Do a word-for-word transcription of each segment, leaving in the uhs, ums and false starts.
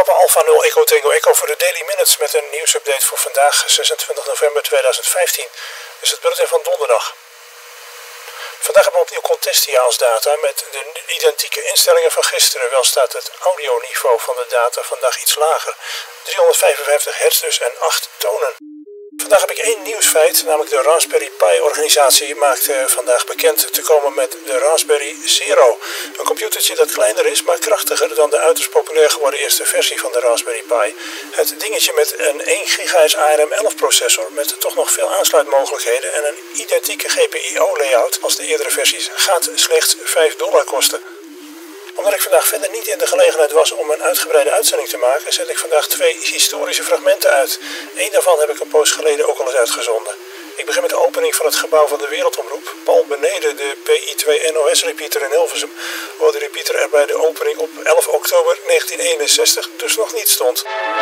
Papa Alpha nul Echo Tango Echo voor de Daily Minutes met een nieuwsupdate voor vandaag zesentwintig november tweeduizend vijftien. Dus het bulletin van donderdag. Vandaag hebben we opnieuw Contestia als data met de identieke instellingen van gisteren. Wel staat het audioniveau van de data vandaag iets lager. driehonderdvijfenvijftig hertz dus en acht tonen. Vandaag heb ik één nieuwsfeit, namelijk de Raspberry Pi organisatie maakte vandaag bekend te komen met de Raspberry Zero. Een computertje dat kleiner is, maar krachtiger dan de uiterst populair geworden eerste versie van de Raspberry Pi. Het dingetje met een één gigahertz A R M elf processor met toch nog veel aansluitmogelijkheden en een identieke G P I O-layout als de eerdere versies gaat slechts vijf dollar kosten. Omdat ik vandaag verder niet in de gelegenheid was om een uitgebreide uitzending te maken, zet ik vandaag twee historische fragmenten uit. Eén daarvan heb ik een poos geleden ook al eens uitgezonden. Ik begin met de opening van het gebouw van de Wereldomroep. Pal beneden de P I twee N O S-repeater in Hilversum, waar de repeater er bij de opening op elf oktober negentien eenenzestig dus nog niet stond.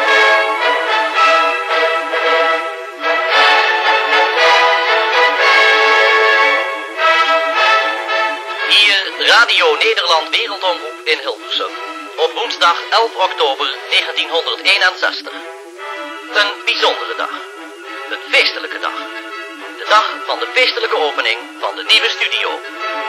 Radio Nederland Wereldomroep in Hilversum. Op woensdag elf oktober negentienhonderdeenenzestig. Een bijzondere dag. Een feestelijke dag. De dag van de feestelijke opening van de nieuwe studio.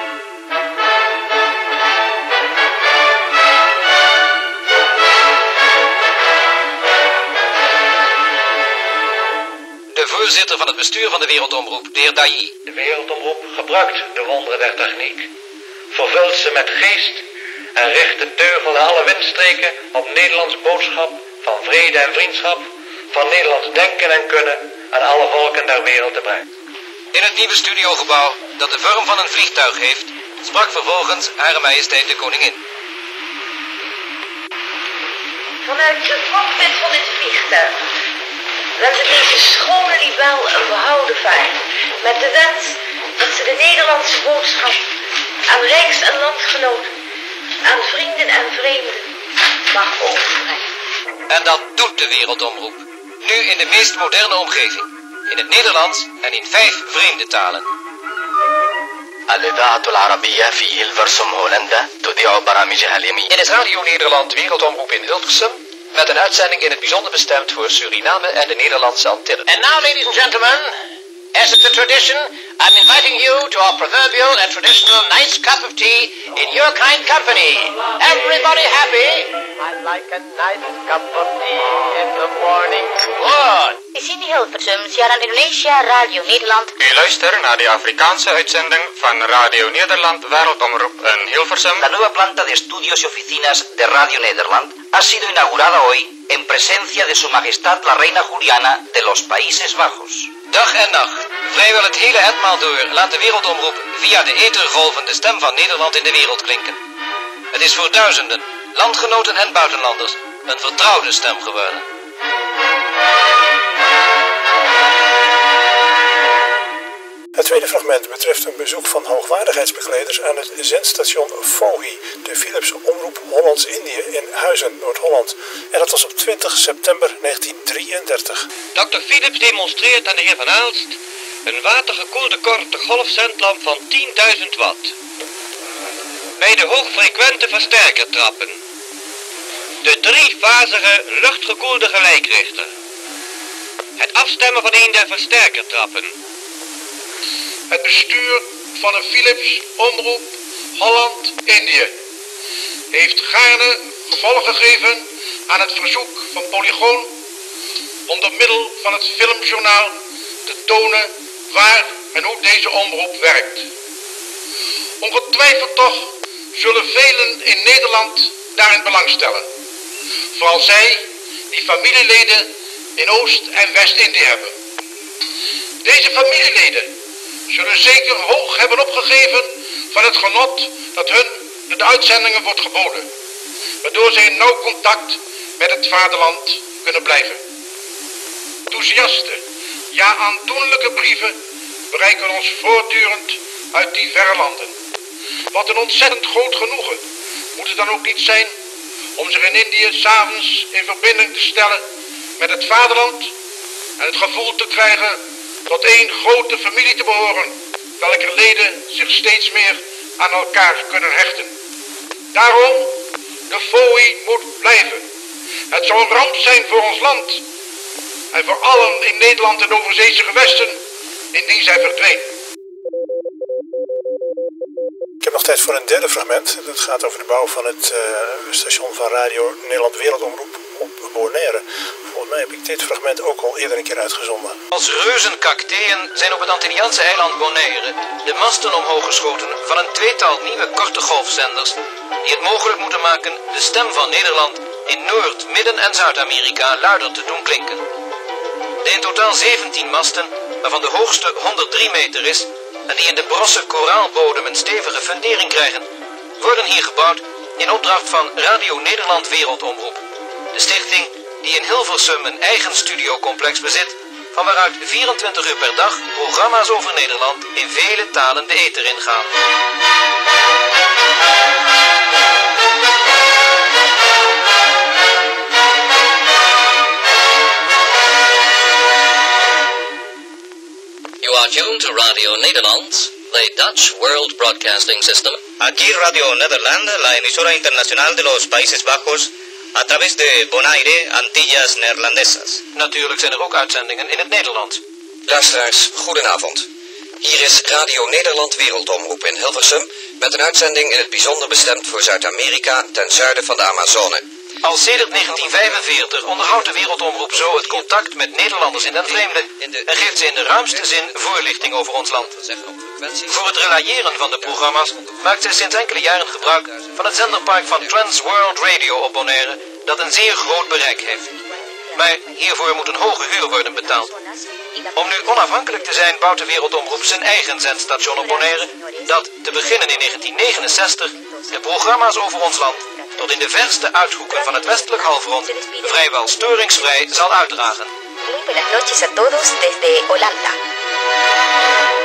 De voorzitter van het bestuur van de Wereldomroep, de heer Dailly. De Wereldomroep gebruikt de wonderen der techniek, vervult ze met geest en richt de teugel naar alle windstreken op Nederlands boodschap van vrede en vriendschap, van Nederlands denken en kunnen aan alle volken der wereld te brengen. In het nieuwe studiogebouw, dat de vorm van een vliegtuig heeft, sprak vervolgens Hare Majesteit de Koningin. Vanuit het cockpit van dit vliegtuig wensen deze schone libel een behouden vaart, met de wens dat ze de Nederlandse boodschap aan rijks- en landgenoten, aan vrienden en vreemden, mag overbrengen. En dat doet de Wereldomroep. Nu in de meest moderne omgeving. In het Nederlands en in vijf vreemde talen. الإذاعة العربية في هيلفرسوم هولندا تذيع برامجها اليومية. Dit is Radio Nederland Wereldomroep in Hilversum, met een uitzending in het bijzonder bestemd voor Suriname en de Nederlandse Antillen. And now, ladies and gentlemen, as is the tradition, I'm inviting you to our proverbial and traditional nice cup of tea in your kind company. Everybody happy? I like a nice cup of tea in the morning. Good. Sini Hilversum, siaran Indonesia, Radio Nederland. U luistert naar de Afrikaanse uitzending van Radio Nederland Wereldomroep in Hilversum. La nueva planta de estudios y oficinas de Radio Nederland ha sido inaugurada hoy en presencia de Su Majestad la Reina Juliana de los Países Bajos. Dag en nacht, vrijwel het hele etmaal door, laat de Wereldomroep via de ethergolven de stem van Nederland in de wereld klinken. Het is voor duizenden, landgenoten en buitenlanders, een vertrouwde stem geworden. Het tweede fragment betreft een bezoek van hoogwaardigheidsbekleders aan het zendstation Fohi, de Philips Omroep Hollands-Indië in Huizen, Noord-Holland. En dat was op twintig september negentien drieëndertig. dokter Philips demonstreert aan de heer Van Aalst een watergekoelde korte golfzendlamp van tienduizend watt. Bij de hoogfrequente versterkertrappen. De driefazige luchtgekoelde gelijkrichter. Het afstemmen van een der versterkertrappen. Het bestuur van een Philips Omroep Holland-Indië heeft gaarne gevolg gegeven aan het verzoek van Polygoon om door middel van het filmjournaal te tonen waar en hoe deze omroep werkt. Ongetwijfeld toch zullen velen in Nederland daarin belangstellen. Vooral zij die familieleden in Oost- en West-Indië hebben. Deze familieleden zullen zeker hoog hebben opgegeven van het genot dat hun door de uitzendingen wordt geboden, waardoor ze in nauw contact met het vaderland kunnen blijven. Enthousiaste, ja aandoenlijke brieven bereiken ons voortdurend uit die verre landen. Wat een ontzettend groot genoegen moet het dan ook niet zijn om zich in Indië 's avonds in verbinding te stellen met het vaderland en het gevoel te krijgen tot één grote familie te behoren, welke leden zich steeds meer aan elkaar kunnen hechten. Daarom, de F O I moet blijven. Het zou een ramp zijn voor ons land en voor allen in Nederland en overzeese gewesten, indien zij verdween. Ik heb nog tijd voor een derde fragment. Dat gaat over de bouw van het uh, station van Radio Nederland Wereldomroep op Bonaire. Volgens mij heb ik dit fragment ook al eerder een keer uitgezonden. Als reuzencacteën zijn op het Antilliaanse eiland Bonaire de masten omhoog geschoten van een tweetal nieuwe korte golfzenders die het mogelijk moeten maken de stem van Nederland in Noord-, Midden- en Zuid-Amerika luider te doen klinken. De in totaal zeventien masten, waarvan de hoogste honderddrie meter is en die in de brosse koraalbodem een stevige fundering krijgen, worden hier gebouwd in opdracht van Radio Nederland Wereldomroep. De stichting die in Hilversum een eigen studiocomplex bezit, van waaruit vierentwintig uur per dag programma's over Nederland in vele talen de ether ingaan. You are tuned to Radio Nederland, the Dutch World Broadcasting System. Aquí Radio Nederland, la emisora internacional de los Países Bajos, a través de Bonaire, Antillas Neerlandesas. Natuurlijk zijn er ook uitzendingen in het Nederlands. Luisteraars, goedenavond. Hier is Radio Nederland Wereldomroep in Hilversum met een uitzending in het bijzonder bestemd voor Zuid-Amerika ten zuiden van de Amazone. Al sedert negentien vijfenveertig onderhoudt de Wereldomroep zo het contact met Nederlanders in den vreemde en geeft ze in de ruimste zin voorlichting over ons land. Voor het relayeren van de programma's maakt ze sinds enkele jaren gebruik van het zenderpark van Trans World Radio op Bonaire, dat een zeer groot bereik heeft. Maar hiervoor moet een hoge huur worden betaald. Om nu onafhankelijk te zijn bouwt de Wereldomroep zijn eigen zendstation op Bonaire, dat te beginnen in negentien negenenzestig de programma's over ons land tot in de verste uithoeken van het westelijk halfrond vrijwel storingsvrij zal uitdragen. Muy buenas noches a todos desde Holanda.